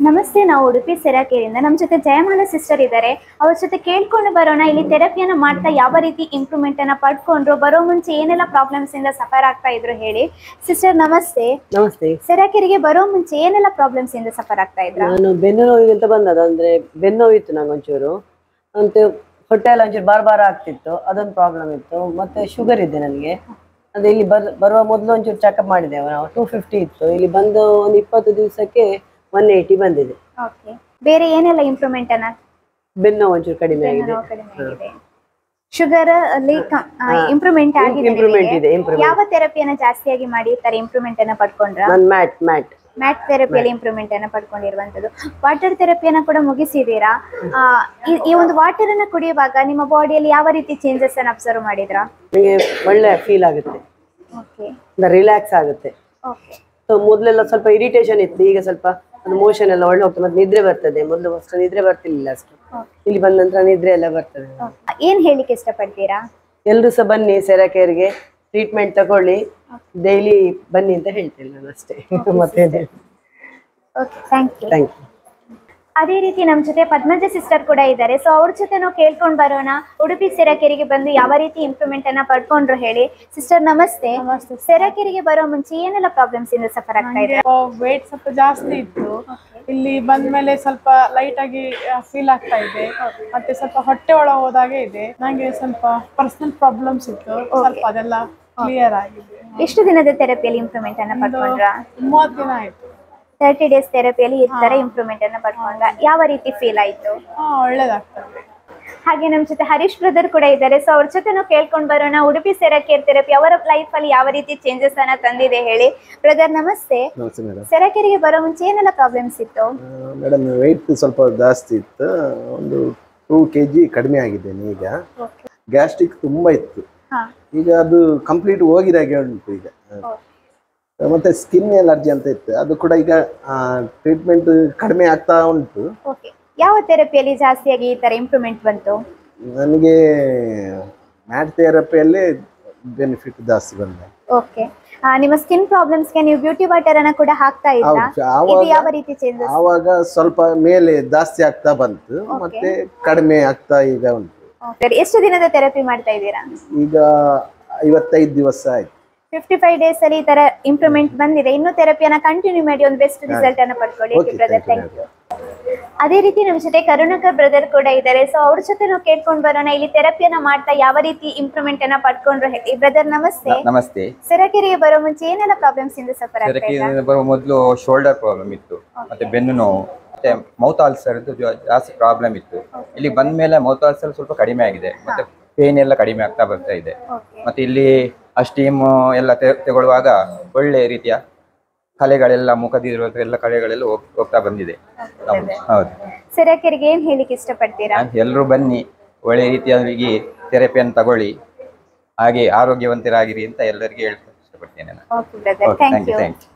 ನಮಸ್ತೆ, ನಾವು ಉಡುಪಿ ಸೆರಾಕೆರೆಯಿಂದ ನಮ್ಮ ಜೊತೆ ಜಯಮಾಲಾ ಸಿಸ್ಟರ್ ಇದ್ದಾರೆ. ಅವ್ರ ಜೊತೆ ಕೇಳ್ಕೊಂಡು ಬರೋಣ, ಇಲ್ಲಿ ಥೆರಪಿಯನ್ನು ಮಾಡ್ತಾ ಯಾವ ರೀತಿ ಇಂಪ್ರೂವ್ಮೆಂಟ್ ಅನ್ನ ಪಡ್ಕೊಂಡ್ರು, ಬರೋ ಮುಂಚೆ ಏನೆಲ್ಲ ಪ್ರಾಬ್ಲಮ್ಸ್ ಇಂದ ಸಫರ್ ಆಗ್ತಾ ಇದ್ರು ಹೇಳಿ. ಸಿಸ್ಟರ್ ನಮಸ್ತೆ. ನಮಸ್ತೆ. ಸೆರಾಕೆರೆಗೆ ಬರೋ ಮುಂಚೆ ಏನೆಲ್ಲ ಪ್ರಾಬ್ಲಮ್ಸ್ ಇಂದ ಸಫರ್ ಆಗ್ತಾ ಇದ್ರು? ನಾನು ಬೆನ್ನು ನೋವಿಗೆ ಅಂತ ಬಂದದ, ಅಂದ್ರೆ ಬೆನ್ನು ನೋವಿತ್ತು ನಂಗೆ ಒಂಚೂರು, ಅಂತ ಹೊಟ್ಟೆ ಎಲ್ಲ ಒಂಚೂರು ಬಾರ ಆಗ್ತಿತ್ತು, ಅದೊಂದು ಪ್ರಾಬ್ಲಮ್ ಇತ್ತು. ಮತ್ತೆ ಶುಗರ್ ಇದೆ ನನಗೆ. ಅದೇ ಇಲ್ಲಿ ಬರುವ ಮೊದಲು ಒಂಚೂರು ಚೆಕಪ್ ಮಾಡಿದ್ದೇವೆ ನಾವು. 250 ಇತ್ತು, ಇಲ್ಲಿ ಬಂದು ಒಂದು 20 ದಿವಸಕ್ಕೆ 180 ಬಂದಿದೆ. ಓಕೆ, ಬೇರೆ ಏನೆಲ್ಲ ಇಂಪ್ರೂವ್ಮೆಂಟ್ ಅನ್ನ? ಬೆನ್ನು ಒಂಚೂರು ಕಡಿಮೆ ಆಗಿದೆ. ಶುಗರ್ ಅಲ್ಲಿ ಇಂಪ್ರೂವ್ಮೆಂಟ್ ಆಗಿದೆ. ಇಂಪ್ರೂವ್ಮೆಂಟ್ ಇದೆ. ಯಾವ ಥೆರಪಿಯನ್ನ ಜಾಸ್ತಿಯಾಗಿ ಮಾಡಿರ್ತಾರೆ ಇಂಪ್ರೂವ್ಮೆಂಟ್ ಅನ್ನ ಪಡ್ಕೊಂಡ್ರ? ನಾನು ಮ್ಯಾಟ್ ಥೆರಪಿಯಲ್ಲಿ ಇಂಪ್ರೂವ್ಮೆಂಟ್ ಅನ್ನ ಪಡ್ಕೊಂಡಿರುವಂತದ್ದು. ವಾಟರ್ ಥೆರಪಿಯನ್ನ ಕೂಡ ಮುಗಿಸಿದೀರಾ. ಈ ಒಂದು ವಾಟರ್ ಅನ್ನ ಕುಡಿಯುವಾಗ ನಿಮ್ಮ ಬಾಡಿಯಲ್ಲಿ ಯಾವ ರೀತಿ ಚೇಂಜಸ್ ಅನ್ನ ಅಬ್ಸರ್ವ್ ಮಾಡಿದ್ರಾ? ನನಗೆ ಒಳ್ಳೆ ಫೀಲ್ ಆಗುತ್ತೆ, ರಿಲ್ಯಾಕ್ಸ್ ಆಗುತ್ತೆ. ಮೊದಲೆಲ್ಲ ಸ್ವಲ್ಪ ಇರಿಟೇಷನ್ ಇತ್ತು, ಈಗ ಸ್ವಲ್ಪ ಅದು ಮೋಷನ್ ಎಲ್ಲ ಒಳ್ಳೆ ಹೋಗ್ತದೆ, ಮತ್ತೆ ನಿದ್ರೆ ಬರ್ತದೆ. ಮೊದಲು ಅಷ್ಟು ನಿದ್ರೆ ಬರ್ತಿರ್ಲಿಲ್ಲ ಅಷ್ಟು, ಇಲ್ಲಿ ಬಂದ ನಂತರ ನಿದ್ರೆ ಎಲ್ಲ ಬರ್ತದೆ. ಏನ್ ಹೇಳಿಕ್ಕೆ ಇಷ್ಟಪಡ್ತೀರಾ? ಎಲ್ರು ಸಹ ಬನ್ನಿ, ಸೆರಾಕೆರೆಗೆ ಟ್ರೀಟ್ಮೆಂಟ್ ತಗೊಳ್ಳಿ, ಡೈಲಿ ಬನ್ನಿ ಅಂತ ಹೇಳ್ತೇನೆ ನಾನು ಅಷ್ಟೇ. ಮತ್ತೆ ಥ್ಯಾಂಕ್ ಯು. ಅದೇ ರೀತಿ ನಮ್ಮ ಜೊತೆ ಪದ್ಮಜ ಸಿಸ್ಟರ್ ಕೂಡ ಇದ್ದಾರೆ. ಸೊ ಅವ್ರ ಜೊತೆ ನಾವು ಕೇಳ್ಕೊಂಡು ಬರೋಣ, ಉಡುಪಿ ಸೆರಾಕೆರೆಗೆ ಬಂದು ಯಾವ ರೀತಿ ಇಂಪ್ರೂವ್ಮೆಂಟ್ ಅನ್ನ ಪಡ್ಕೊಂಡ್ರು ಹೇಳಿ. ಸಿಸ್ಟರ್ ನಮಸ್ತೆ. ಸೆರಾಕೆರೆಗೆ ಬರೋ ಮುಂಚೆ ಏನೆಲ್ಲ ಪ್ರಾಬ್ಲಮ್ಸ್ ಇಂದ ಸಫರ್ ಆಗ್ತಾ ಇದೆ? ವೇಟ್ ಸ್ವಲ್ಪ ಜಾಸ್ತಿ ಇತ್ತು, ಇಲ್ಲಿ ಬಂದ್ಮೇಲೆ ಸ್ವಲ್ಪ ಲೈಟ್ ಆಗಿ ಫೀಲ್ ಆಗ್ತಾ ಇದೆ. ಮತ್ತೆ ಸ್ವಲ್ಪ ಹೊಟ್ಟೆ ಒಳ ಹೋದಾಗೆ ಇದೆ. ನಂಗೆ ಸ್ವಲ್ಪ ಪರ್ಸನಲ್ ಪ್ರಾಬ್ಲಮ್ಸ್ ಇತ್ತು, ಸ್ವಲ್ಪ ಅದೆಲ್ಲ ಕ್ಲಿಯರ್ ಆಗಿದೆ. ಎಷ್ಟು ದಿನದ ಥೆರಪಿಯಲ್ಲಿ ಇಂಪ್ರೂವ್ಮೆಂಟ್ ಅನ್ನ ಪಡ್ಕೊಂಡ್ರ? 30 ದಿನ ಆಯ್ತು. 30 ಡೇಸ್ ಥೆರಪಿಯಲ್ಲಿ ಈ ತರ ಇಂಪ್ರೂವ್ಮೆಂಟ್ ಅನ್ನ ಪಡ್ಕೊಂಡ್ರ? ಯಾವ ರೀತಿ ಫೀಲ್ ಆಯ್ತು? ಒಳ್ಳೇದಾಗ್ತದೆ. ಹಾಗೆ ನಮ್ಮ ಜೊತೆ ಹರೀಶ್ ಬ್ರದರ್ ಕೂಡ ಇದ್ದಾರೆ. ಸೊ ಅವ್ರ ಜೊತೆ ನಾವು ಕೇಳ್ಕೊಂಡು ಬರೋಣ, ಉಡುಪಿ ಸೆರಾಕೆರೆ ಥೆರಪಿ ಅವರ ಲೈಫ್ ಅಲ್ಲಿ ಯಾವ ರೀತಿ ಚೇಂಜಸ್ ಅನ್ನ ತಂದಿದೆ ಹೇಳಿ. ಬ್ರದರ್ ನಮಸ್ತೆ. ಸೆರಾಕೆರೆಗೆ ಬರೋ ಮುಂಚೆ ಏನೆಲ್ಲ ಪ್ರಾಬ್ಲಮ್ಸ್ ಇತ್ತು? ಮೇಡಮ್ ವೆಯ್ಟ್ ಸ್ವಲ್ಪ ಜಾಸ್ತಿ ಇತ್ತು, ಒಂದು 2 kg ಕಡಿಮೆ ಆಗಿದ್ದೇನೆ ಈಗ. ಗ್ಯಾಸ್ಟ್ರಿಕ್ ತುಂಬಾ ಇತ್ತು, ಈಗ ಅದು ಕಂಪ್ಲೀಟ್ ಹೋಗಿದಾಗೆ ಉಂಟು ಈಗ. ಮತ್ತೆ ಸ್ಕಿನ್ ಎಲರ್ಜಿ ಅಂತ ಇತ್ತು, ಅದು ಕೂಡ ಈಗ ಟ್ರೀಟ್ಮೆಂಟ್ ಕಡಿಮೆ ಆಗ್ತಾ ಉಂಟು. ಯಾವ ಥೆರಪಿಯಲ್ಲಿ ಜಾಸ್ತಿಯಾಗಿ ಈ ತರ ಇಂಪ್ರೂವ್ಮೆಂಟ್ ಬಂತು? ನನಗೆ ಮ್ಯಾಟ್ ಥೆರಪಿಯಲ್ಲಿ ಬೆನಿಫಿಟ್ ಜಾಸ್ತಿ ಬಂದಿದೆ. ಓಕೆ, ನಿಮ್ಮ ಸ್ಕಿನ್ ಪ್ರಾಬ್ಲಮ್ಸ್ ಗೆ ನೀವು ಬ್ಯೂಟಿ ವಾಟರ್ ಅನ್ನ ಕೂಡ ಹಾಕ್ತಾ ಇದ್ರಾ? ಇದು ಯಾವ ರೀತಿ ಚೇಂಜಸ್? ಆವಾಗ ಸ್ವಲ್ಪ ಮೇಲೆ ಜಾಸ್ತಿ ಆಗ್ತಾ ಬಂತು, ಮತ್ತೆ ಕಡಿಮೆ ಆಗ್ತಾ ಈಗ ಉಂಟು. ಎಷ್ಟು ದಿನದ ಥೆರಪಿ ಮಾಡ್ತಾ ಇದ್ದೀರಾ? ಈಗ 55 ದಿವಸ ಆಯ್ತು. 55 ಡೇಸ್ ಅಲ್ಲಿ ಈ ತರ ಇಂಪ್ರೂವ್ಮೆಂಟ್ ಬಂದಿದೆ. ಇನ್ನು ಥೆರಪಿಯನ್ನ ಕಂಟಿನ್ಯೂ ಮಾಡಿ ಒಂದು ಬೆಸ್ಟ್ ರಿಸಲ್ಟ್ ಅನ್ನ ಪಡ್ಕೊಳ್ಳಿ ಬ್ರದರ್. Thank you. ಅದೇ ರೀತಿ ನಮ್ಮ ಜೊತೆ ಕರುಣಾಕರ್ ಬ್ರದರ್ ಕೂಡ ಇದ್ದಾರೆ. ಸೊ ಅವ್ರ ಜೊತೆ ನಾವು ಕೇಳ್ಕೊಂಡು ಬರೋಣ, ಇಲ್ಲಿ ಥೆರಪಿಯನ್ನ ಮಾಡ್ತಾ ಯಾವ ರೀತಿ ಇಂಪ್ರೂವ್ಮೆಂಟ್ ಅನ್ನ ಪಡ್ಕೊಂಡ್ರು ಹೇಳಿ. ಬ್ರದರ್ ನಮಸ್ತೆ. ನಮಸ್ತೆ. ಸೆರಾಕೆರೆಗೆ ಬರೋ ಮುಂಚೆ ಏನೆಲ್ಲ ಪ್ರಾಬ್ಲಮ್ಸ್ ಇಂದ ಸಫರ್ ಆಗ್ತಾ ಇದ್ದೀರಾ? ಬರೋ ಮೊದಲು ಶೋಲ್ಡರ್ ಪ್ರಾಬ್ಲಮ್ ಇತ್ತು, ಮತ್ತೆ ಬೆನ್ನು ನೋವು, ಮತ್ತೆ ಮೌತ್ ಆಲ್ಸರ್ ಜಾಸ್ತಿ ಪ್ರಾಬ್ಲಮ್ ಇತ್ತು. ಇಲ್ಲಿ ಬಂದ ಮೇಲೆ ಮೌತ್ ಆಲ್ಸರ್ ಸ್ವಲ್ಪ ಕಡಿಮೆ ಆಗಿದೆ, ಮತ್ತೆ ಪೇನ್ ಎಲ್ಲ ಕಡಿಮೆ ಆಗ್ತಾ ಬರ್ತಾ ಇದೆ. ಮತ್ತೆ ಇಲ್ಲಿ ಸ್ಟೀಮ್ ಎಲ್ಲ ತಗೊಳ್ಳುವಾಗ ಒಳ್ಳೆ ರೀತಿಯ ಕಲೆಗಳೆಲ್ಲ ಮುಖದಿರುವಂತ ಕಲೆಗಳೆಲ್ಲ ಹೋಗ್ತಾ ಬಂದಿದೆ. ಹೌದು. ಸೆರಾಕೆರೆಗೆ ಏನ್ ಹೇಳಿಕ್ಕೆ ಇಷ್ಟಪಡ್ತೀರಾ? ಎಲ್ಲರೂ ಬನ್ನಿ, ಒಳ್ಳೆ ರೀತಿಯಾಗಿ ಥೆರಪಿಯನ್ನು ತಗೊಳ್ಳಿ, ಹಾಗೆ ಆರೋಗ್ಯವಂತರಾಗಿರಿ ಅಂತ ಎಲ್ಲರಿಗೆ ಹೇಳ್ತಾ ಇಷ್ಟಪಡ್ತೇನೆ ನಾನು. Okay brother, thank you.